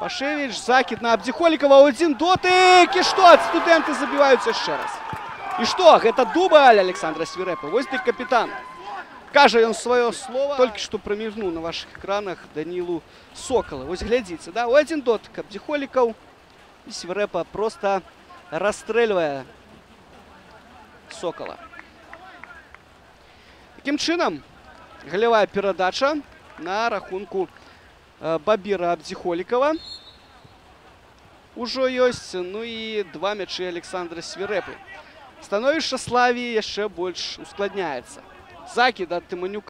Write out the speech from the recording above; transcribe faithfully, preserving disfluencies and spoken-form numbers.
Пашевич, закид на Абдзіхолікова, один дотик, і што, студэнты забіваюцца яшчэ раз. І што, гэта дубль Александра Свірэпы, вось ты капітан. Кажа ён сваё слова, толькі што прамігнуў на вашых экранах Данілу Сокала. Вось глядзіце, да, у один дотик Абдзіхолікаў, і Свірэпа проста расстрэльвае Сокала. Такім чынам, галявая перадача на рахунку Бабіра Абдзіхолікава ужо ёсць, ну і два мячы Александра Свірэпы. Становішча Славіі яшчэ больш ускладняецца. Закід ад Тыманюка.